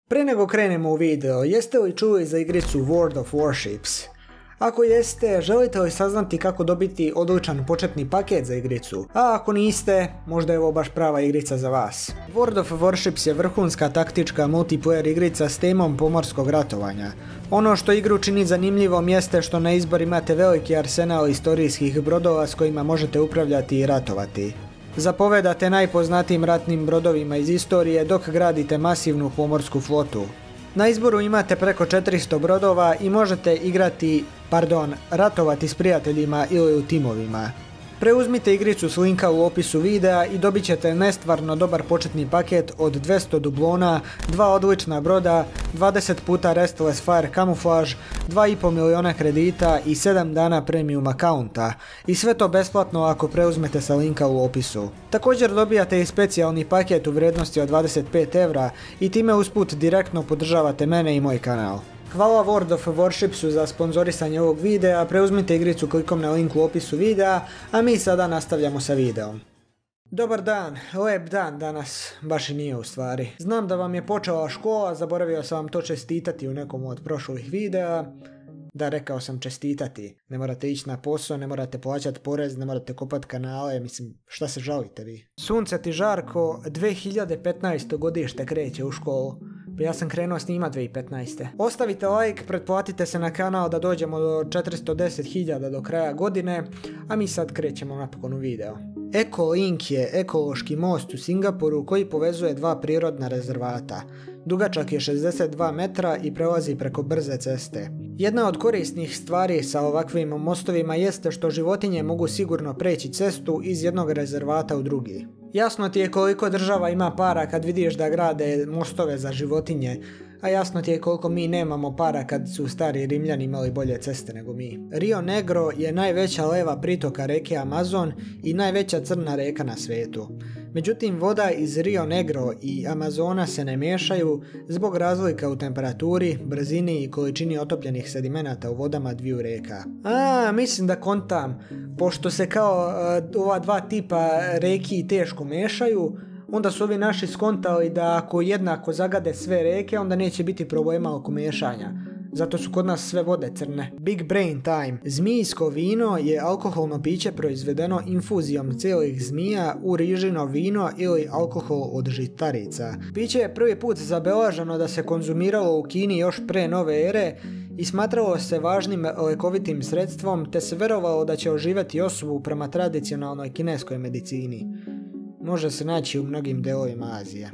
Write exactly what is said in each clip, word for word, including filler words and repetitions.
Pre nego krenemo u video, jeste li čuli za igricu World of Warships? Ako jeste, želite li saznati kako dobiti odličan početni paket za igricu? A ako niste, možda je ovo baš prava igrica za vas. World of Warships je vrhunska taktička multiplayer igrica s temom pomorskog ratovanja. Ono što igru čini zanimljivom jeste što na izbor imate veliki arsenal istorijskih brodova s kojima možete upravljati i ratovati. Zapovedate najpoznatijim ratnim brodovima iz istorije dok gradite masivnu pomorsku flotu. Na izboru imate preko četiristo brodova i možete igrati, pardon, ratovati s prijateljima ili u timovima. Preuzmite igricu s linka u opisu videa i dobit ćete nestvarno dobar početni paket od dvjesto dublona, dva odlična broda, dvadeset puta Restless Fire kamuflaž, dva i pol miliona kredita i sedam dana premium akaunta. I sve to besplatno ako preuzmete sa linka u opisu. Također dobijate i specijalni paket u vrijednosti od dvadeset pet evra i time usput direktno podržavate mene i moj kanal. Hvala World of Warshipsu za sponzorisanje ovog videa, preuzmite igricu klikom na link u opisu videa, a mi sada nastavljamo sa videom. Dobar dan, lep dan danas, baš i nije u stvari. Znam da vam je počela škola, zaboravio sam vam to čestitati u nekom od prošlih videa. Da, rekao sam čestitati, ne morate ići na posao, ne morate plaćati porez, ne morate kopati kanale, mislim, šta se žalite vi? Sunce ti žarko, dvije hiljade petnaesto godište kreće u školu. Pa ja sam krenuo snima dvije hiljade petnaeste. Ostavite like, pretplatite se na kanal da dođemo do četiristo deset hiljada do kraja godine, a mi sad krećemo napokon u video. Ecolink je ekološki most u Singapuru koji povezuje dva prirodna rezervata. Dugačak je šezdeset dva metra i prelazi preko brze ceste. Jedna od korisnih stvari sa ovakvim mostovima jeste što životinje mogu sigurno preći cestu iz jednog rezervata u drugi. Jasno ti je koliko država ima para kad vidiš da grade mostove za životinje, a jasno ti je koliko mi nemamo para kad su stari Rimljani imali bolje ceste nego mi. Rio Negro je najveća leva pritoka reke Amazon i najveća crna reka na svijetu. Međutim, voda iz Rio Negro i Amazona se ne miješaju zbog razlika u temperaturi, brzini i količini otopljenih sedimenata u vodama dviju reka. A, mislim da kontam, pošto se kao uh, ova dva tipa reki teško miješaju, onda su ovi naši skontali da ako jednako zagade sve reke, onda neće biti problema oko miješanja. Zato su kod nas sve vode crne. Big brain time. Zmijsko vino je alkoholno piće proizvedeno infuzijom cijelih zmija u rižino vino ili alkohol od žitarica. Piće je prvi put zabeleženo da se konzumiralo u Kini još pre nove ere i smatralo se važnim lekovitim sredstvom, te se verovalo da će oživjeti osobu prema tradicionalnoj kineskoj medicini. Može se naći u mnogim delovima Azije.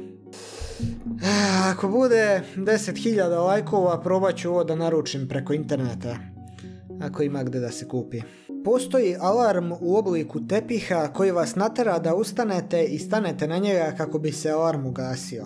Ako bude deset hiljada lajkova, probat ću ovo da naručim preko interneta. Ako ima gdje da se kupi. Postoji alarm u obliku tepiha koji vas natera da ustanete i stanete na njega kako bi se alarm ugasio.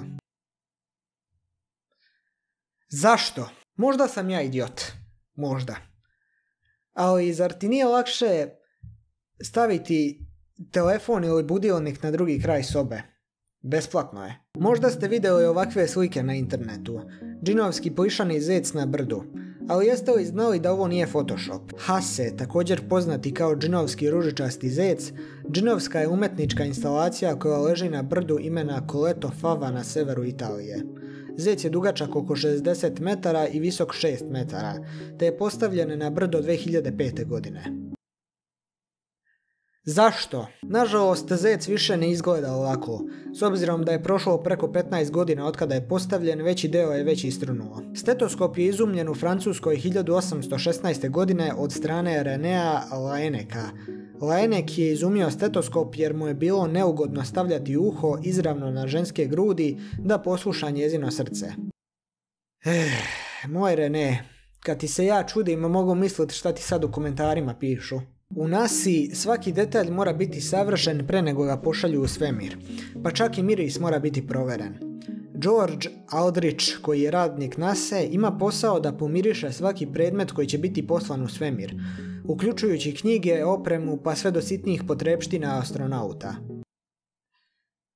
Zašto? Možda sam ja idiot. Možda. Ali zar ti nije lakše staviti telefon ili budilnik na drugi kraj sobe? Besplatno je. Možda ste vidjeli ovakve slike na internetu. Džinovski plišani zec na brdu. Ali jeste li znali da ovo nije Photoshop? Hase, također poznati kao džinovski ružičasti zec, džinovska je umetnička instalacija koja leži na brdu imena Coleto Fava na severu Italije. Zec je dugačak oko šezdeset metara i visok šest metara, te je postavljen na brdo dvije hiljade pete. godine. Zašto? Nažalost, zec više ne izgleda ovako. S obzirom da je prošlo preko petnaest godina od kada je postavljen, veći deo je već istrunuo. Stetoskop je izumljen u Francuskoj hiljadu osamsto šesnaeste. godine od strane Renea Laenneka. Laennek je izumio stetoskop jer mu je bilo neugodno stavljati uho izravno na ženske grudi da posluša njezino srce. Eh, moj Rene, kad ti se ja čudim, mogu misliti šta ti sad u komentarima pišu. U nasi svaki detalj mora biti savršen pre nego ga pošalju u svemir, pa čak i miris mora biti proveren. George Aldrich, koji je radnik nase, ima posao da pomiriše svaki predmet koji će biti poslan u svemir, uključujući knjige, opremu pa sve do sitnijih potrepština astronauta.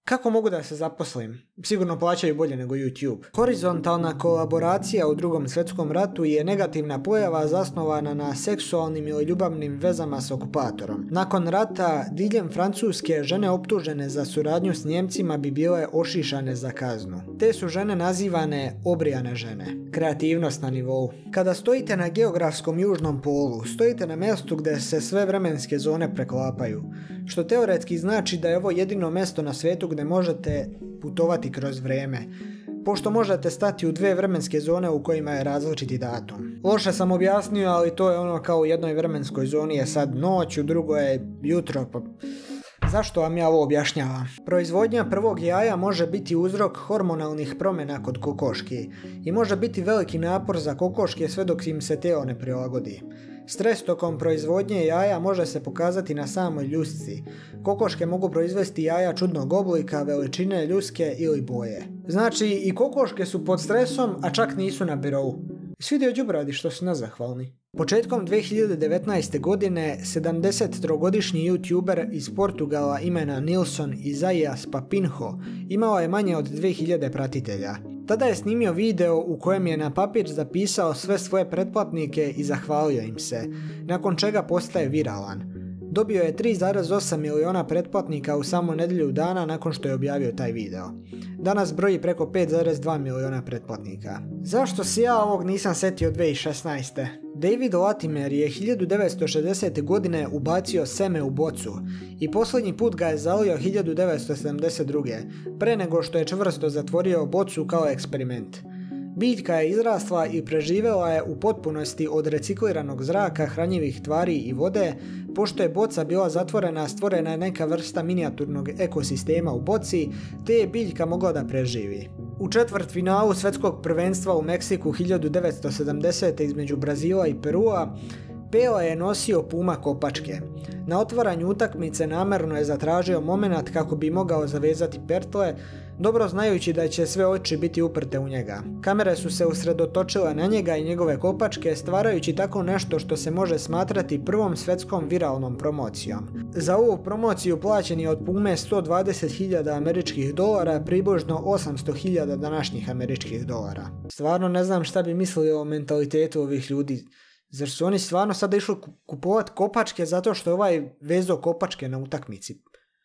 Kako mogu da se zaposlim? Sigurno plaćaju bolje nego YouTube. Horizontalna kolaboracija u Drugom svjetskom ratu je negativna pojava zasnovana na seksualnim ili ljubavnim vezama s okupatorom. Nakon rata, diljem Francuske žene optužene za suradnju s Njemcima bi bile ošišane za kaznu. Te su žene nazivane obrijane žene. Kreativnost na nivou. Kada stojite na geografskom južnom polu, stojite na mjestu gdje se sve vremenske zone preklapaju, što teoretski znači da je ovo jedino mjesto na svijetu gdje možete putovati kroz vrijeme, pošto možete stati u dve vremenske zone u kojima je različiti datum. Loše sam objasnio, ali to je ono kao u jednoj vremenskoj zoni je sad noć, u drugoj je jutro, pa zašto vam ja ovo objašnjavam? Proizvodnja prvog jaja može biti uzrok hormonalnih promjena kod kokoški i može biti veliki napor za kokoške sve dok im se tijelo ne prilagodi. Stres tokom proizvodnje jaja može se pokazati na samoj ljusci. Kokoške mogu proizvesti jaja čudnog oblika, veličine, ljuske ili boje. Znači i kokoške su pod stresom, a čak nisu na birovu. Svidio đubradi što su nezahvalni. Početkom dvije hiljade devetnaeste. godine sedamdesettrogodišnji youtuber iz Portugala imena Nilson Izaias Papinho imao je manje od dvije hiljade pratitelja. Tada je snimio video u kojem je na papir zapisao sve svoje pretplatnike i zahvalio im se, nakon čega postaje viralan. Dobio je tri zarez osam miliona pretplatnika u samo nedjelju dana nakon što je objavio taj video. Danas broji preko pet zarez dva miliona pretplatnika. Zašto se ja ovog nisam setio dvije hiljade šesnaeste. David Latimer je hiljadu devetsto šezdesete. godine ubacio seme u bocu i posljednji put ga je zalio hiljadu devetsto sedamdeset druge. pre nego što je čvrsto zatvorio bocu kao eksperiment. Biljka je izrasla i preživjela je u potpunosti od recikliranog zraka, hranjivih tvari i vode. Pošto je boca bila zatvorena, stvorena je neka vrsta minijaturnog ekosistema u boci, te je biljka mogla da preživi. U četvrtfinalu svjetskog prvenstva u Meksiku hiljadu devetsto sedamdesete. između Brazila i Perua, Pele je nosio Puma kopačke. Na otvaranju utakmice namjerno je zatražio momenat kako bi mogao zavezati pertle, dobro znajući da će sve oči biti uprte u njega. Kamere su se usredotočile na njega i njegove kopačke, stvarajući tako nešto što se može smatrati prvom svjetskom viralnom promocijom. Za ovu promociju plaćen je od Pume sto dvadeset hiljada američkih dolara, približno osamsto hiljada današnjih američkih dolara. Stvarno ne znam šta bi mislili o mentalitetu ovih ljudi. Zar su oni stvarno sada išli kupovat kopačke zato što je ovaj vezo kopačke na utakmici?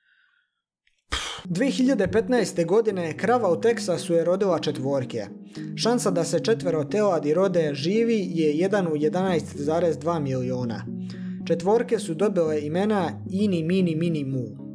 dvije hiljade petnaeste. godine krava u Teksasu je rodila četvorke. Šansa da se četvero teladi rode živi je jedan u jedanaest zarez dva miliona. Četvorke su dobile imena Ini Mini Mini Mu.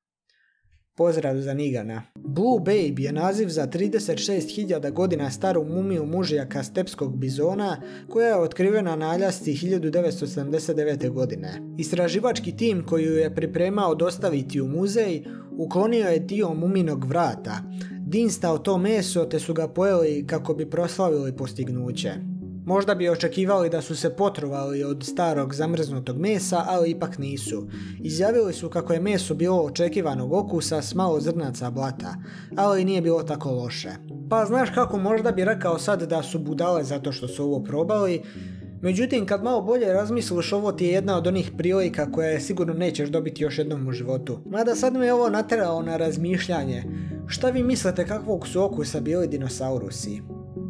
Pozdrav za Nigana. Blue Babe je naziv za trideset šest hiljada godina staru mumiju mužjaka stepskog bizona koja je otkrivena na Aljasci hiljadu devetsto sedamdeset devete. godine. Istraživački tim koji ju je pripremao dostaviti u muzej uklonio je dio muminog vrata, dinstao to meso te su ga pojeli kako bi proslavili postignuće. Možda bi očekivali da su se potrovali od starog zamrznutog mesa, ali ipak nisu. Izjavili su kako je meso bilo očekivanog okusa s malo zrnaca blata, ali nije bilo tako loše. Pa znaš kako, možda bi rekao sad da su budale zato što su ovo probali, međutim kad malo bolje razmisliš, ovo ti je jedna od onih prilika koje sigurno nećeš dobiti još jednom u životu. Mada sad me ovo nateralo na razmišljanje. Šta vi mislite kakvog su okusa bili dinosaurusi?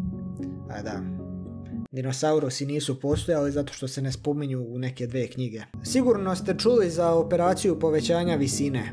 A da... Dinosaurusi nisu postojali zato što se ne spominju u neke dve knjige. Sigurno ste čuli za operaciju povećanja visine.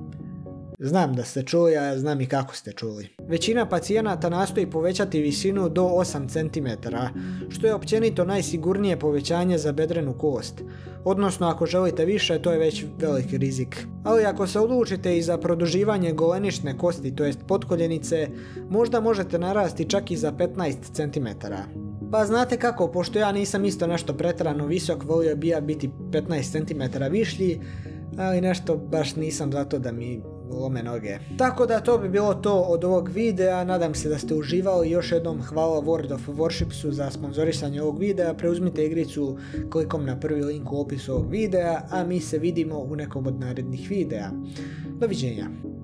Znam da ste čuli, a znam i kako ste čuli. Većina pacijenata nastoji povećati visinu do osam centimetara, što je općenito najsigurnije povećanje za bedrenu kost. Odnosno, ako želite više, to je već veliki rizik. Ali ako se odlučite i za produživanje golenične kosti, to jest potkoljenice, možda možete narasti čak i za petnaest centimetara. Pa znate kako, pošto ja nisam isto nešto pretjerano visok, volio bi ja biti petnaest centimetara višlji, ali nešto baš nisam zato da mi lome noge. Tako da to bi bilo to od ovog videa, nadam se da ste uživali. Još jednom hvala World of Warshipsu za sponzorisanje ovog videa, preuzmite igricu klikom na prvi link u opisu ovog videa, a mi se vidimo u nekom od narednih videa. Doviđenja.